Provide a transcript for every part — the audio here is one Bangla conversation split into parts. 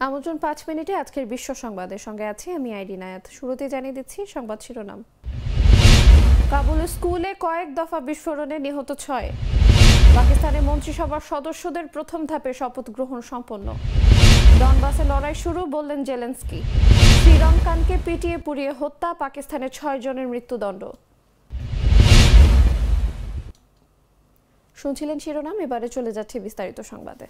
আমন্ত্রণ ৫ মিনিটে আজকের বিশ্ব সংবাদের সঙ্গে আছি আমি আইডি নায়াত। শুরুতে জানিয়ে দিচ্ছি সংবাদ শিরোনাম। কাবুলের স্কুলে কয়েক দফা বিস্ফোরণে নিহত ৬। পাকিস্তানের মন্ত্রিসভার সদস্যদের প্রথম ধাপে শপথ গ্রহণ সম্পন্ন। ডনবাসে লড়াই শুরু বললেন জেলেনস্কি। শ্রীলঙ্কানকে পিটিয়ে পুড়িয়ে হত্যা, পাকিস্তানের ৬ জনের মৃত্যুদণ্ড। শুনছিলেন শিরোনাম, এবারে চলে যাচ্ছে বিস্তারিত সংবাদে।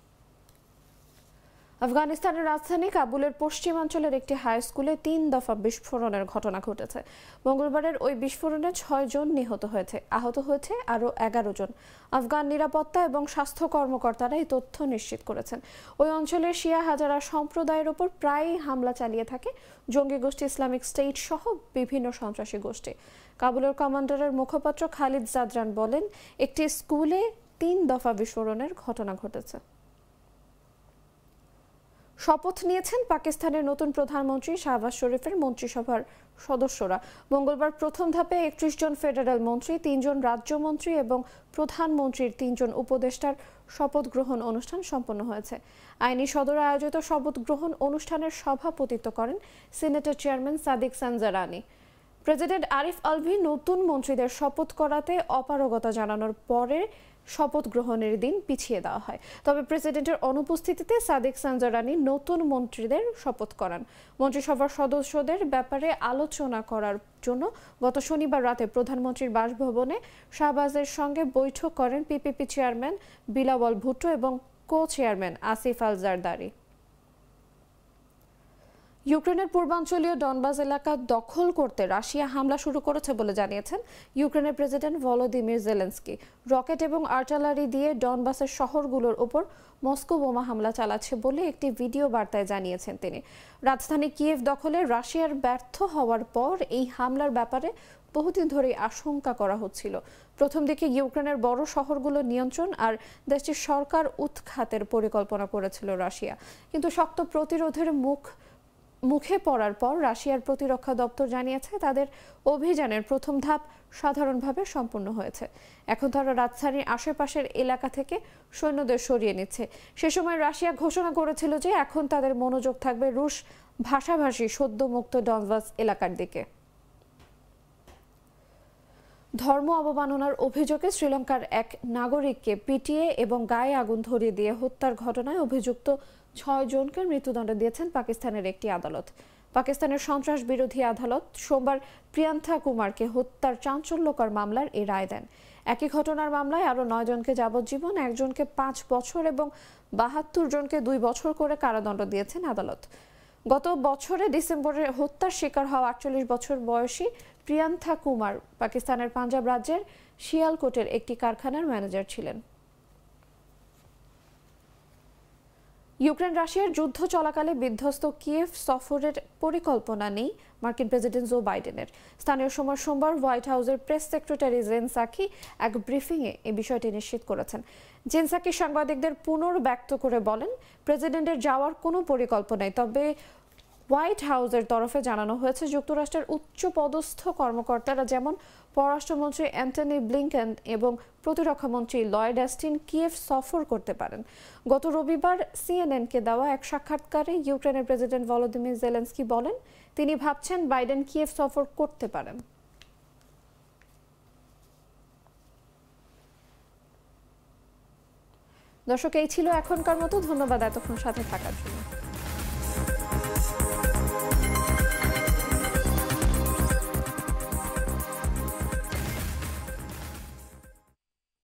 আফগানিস্তানের রাজধানী কাবুলের পশ্চিমাঞ্চলের একটি হাই স্কুলে ৩ দফা বিস্ফোরণের ঘটনা ঘটেছে। মঙ্গলবারের ওই বিস্ফোরণে ৬ জন নিহত হয়েছে, আহত হয়েছে আরও ১১ জন। আফগান নিরাপত্তা এবং স্বাস্থ্য কর্মকর্তারা এই তথ্য নিশ্চিত করেছেন। ওই অঞ্চলের শিয়া হাজারা সম্প্রদায়ের ওপর প্রায়ই হামলা চালিয়ে থাকে জঙ্গি গোষ্ঠী ইসলামিক স্টেট সহ বিভিন্ন সন্ত্রাসী গোষ্ঠী। কাবুলের কমান্ডারের মুখপাত্র খালিদ জাদরান বলেন, একটি স্কুলে ৩ দফা বিস্ফোরণের ঘটনা ঘটেছে। শপথ নিয়েছেন পাকিস্তানের নতুন প্রধানমন্ত্রী শাহবাজ শরীফের মন্ত্রিসভার সদস্যরা। মঙ্গলবার প্রথম ধাপে ৩১ জন ফেডারেল মন্ত্রী, ৩ জন রাজ্যমন্ত্রী এবং প্রধানমন্ত্রীর ৩ জন উপদেষ্টার শপথ গ্রহণ অনুষ্ঠান সম্পন্ন হয়েছে। আইনি সদরে আয়োজিত শপথ গ্রহণ অনুষ্ঠানের সভাপতিত্ব করেন সিনেটের চেয়ারম্যান সাদিক সানজারানি। প্রেসিডেন্ট আরিফ আলভি নতুন মন্ত্রীদের শপথ করাতে অপারগতা জানানোর পরে শপথ গ্রহণের দিন পিছিয়ে দেওয়া হয়। তবে প্রেসিডেন্টের অনুপস্থিতিতে সাদিক সানজারানি নতুন মন্ত্রীদের শপথ করান। মন্ত্রিসভার সদস্যদের ব্যাপারে আলোচনা করার জন্য গত শনিবার রাতে প্রধানমন্ত্রীর বাসভবনে শাহবাজের সঙ্গে বৈঠক করেন পিপিপি চেয়ারম্যান বিলাওয়াল ভুট্টো এবং কো চেয়ারম্যান আসিফ আল জারদারি। ইউক্রেনের পূর্বাঞ্চলীয় ডনবাস এলাকা দখল করতে রাশিয়া হামলা শুরু করেছে বলে জানিয়েছেন ইউক্রেনের প্রেসিডেন্ট ভলোদিমির জেলেনস্কি। রকেট এবং আর্টিলারি দিয়ে ডনবাসের শহরগুলোর উপর মস্কো বোমা হামলা চালাচ্ছে বলে একটি ভিডিও বার্তায় জানিয়েছেন তিনি। রাজধানী কিয়েভ দখলে রাশিয়ার ব্যর্থ হওয়ার পর এই হামলার ব্যাপারে বহুদিন ধরেই আশঙ্কা করা হচ্ছিল। প্রথম দিকে ইউক্রেনের বড় শহরগুলো নিয়ন্ত্রণ আর দেশটির সরকার উৎখাতের পরিকল্পনা করেছিল রাশিয়া, কিন্তু শক্ত প্রতিরোধের মুখে পড়ার পর রাশিয়ার প্রতিরক্ষা দপ্তর জানিয়েছে তাদের অভিযানের প্রথম ধাপ সাধারণভাবে সম্পন্ন হয়েছে। এখন তারা রাজধানীর আশেপাশের এলাকা থেকে সৈন্যদের সরিয়ে নিচ্ছে। সে সময় রাশিয়া ঘোষণা করেছিল যে এখন তাদের মনোযোগ থাকবে রুশ ভাষাভাষী সদ্যমুক্ত ডনবাস এলাকার দিকে। ধর্ম অবমাননার অভিযোগে শ্রীলঙ্কার এক নাগরিককে পিটিয়ে এবং গায়ে আগুন ধরিয়ে দিয়ে হত্যার ঘটনায় অভিযুক্ত ৬ জনকে মৃত্যুদণ্ড দিয়েছেন পাকিস্তানের একটি আদালত। পাকিস্তানের সন্ত্রাস বিরোধী আদালত সোমবার প্রিয়ান্থা কুমারকে হত্যার চাঞ্চল্যকর মামলার এই রায় দেন। একই ঘটনার মামলায় আরও ৯ জনকে যাবজ্জীবন, একজনকে ৫ বছর এবং ৭২ জনকে ২ বছর করে কারাদণ্ড দিয়েছেন আদালত। গত বছরে ডিসেম্বরে হত্যার শিকার হওয়া ৪৮ বছর বয়সী প্রিয়ান্থা কুমার পাকিস্তানের পাঞ্জাব রাজ্যের শিয়ালকোটের একটি কারখানার ম্যানেজার ছিলেন। ইউক্রেন রাশিয়ার যুদ্ধ চলাকালে বিধ্বস্ত কিয়েভ সফরের পরিকল্পনা নেই মার্কিন প্রেসিডেন্ট জো বাইডেনের। স্থানীয় সময় সোমবার হোয়াইট হাউসের প্রেস সেক্রেটারি জেন সাকি এক ব্রিফিংয়ে এই বিষয়টি নিশ্চিত করেছেন। জেন সাকি সাংবাদিকদের পুনর্ব্যক্ত করে বলেন, প্রেসিডেন্টের যাওয়ার কোনো পরিকল্পনা নেই, তবে হোয়াইট হাউসের তরফে জানানো হয়েছে যুক্তরাষ্ট্রের উচ্চ পদস্থ কর্মকর্তারা যেমন পররাষ্ট্রমন্ত্রী অ্যান্টনি ব্লিংকেন এবং প্রতিরক্ষামন্ত্রী লয়েড অস্টিন কিয়েভ সফর করতে পারেন। গত রবিবার সিএনএনকে দেওয়া এক সাক্ষাৎকারে ইউক্রেনের প্রেসিডেন্ট ভলোদিমির জেলেনস্কি বলেন, তিনি ভাবছেন বাইডেন কিয়েভ সফর করতে পারেন। দর্শক, এই ছিল এখনকার মতো। ধন্যবাদ এতক্ষণ সাথে থাকার জন্য।